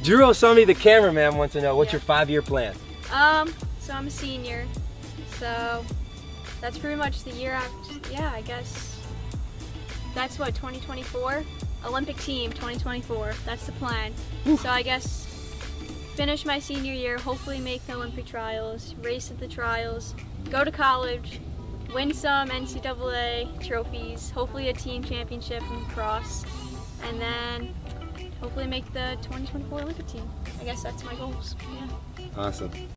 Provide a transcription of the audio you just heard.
Drew Osami, the cameraman, wants to know, what's your 5-year plan? So I'm a senior, so that's pretty much the year after, yeah, I guess that's what, 2024? Olympic team, 2024, that's the plan. So I guess finish my senior year, hopefully make the Olympic trials, race at the trials, go to college, win some NCAA trophies, hopefully a team championship in cross, and then hopefully make the 2024 Olympic team. I guess that's my goals. Yeah. Awesome.